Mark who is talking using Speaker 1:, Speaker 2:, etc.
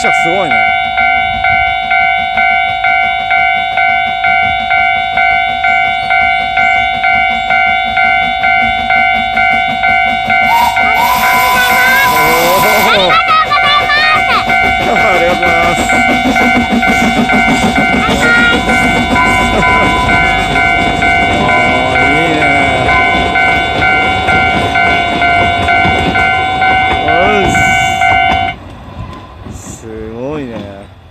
Speaker 1: 車すごいね。ありがとうございます。いいね。すごいね。